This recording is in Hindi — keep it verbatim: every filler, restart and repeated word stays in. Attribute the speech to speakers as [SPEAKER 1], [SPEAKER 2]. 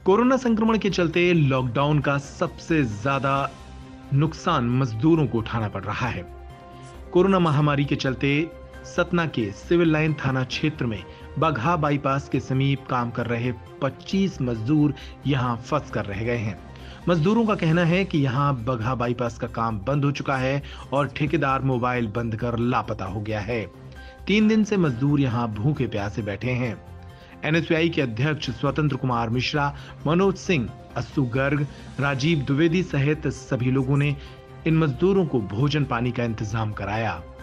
[SPEAKER 1] कोरोना संक्रमण के चलते लॉकडाउन का सबसे ज्यादा नुकसान मजदूरों को उठाना पड़ रहा है। कोरोना महामारी के चलते सतना के सिविल लाइन थाना क्षेत्र में बगहा बाईपास के समीप काम कर रहे पच्चीस मजदूर यहां फंस कर रह गए हैं। मजदूरों का कहना है कि यहां बगहा बाईपास का काम बंद हो चुका है और ठेकेदार मोबाइल बंद कर लापता हो गया है। तीन दिन से मजदूर यहां भूखे प्यासे बैठे हैं। एन एस यू आई के अध्यक्ष स्वतंत्र कुमार मिश्रा, मनोज सिंह, अस्सू गर्ग, राजीव द्विवेदी सहित सभी लोगों ने इन मजदूरों को भोजन पानी का इंतजाम कराया।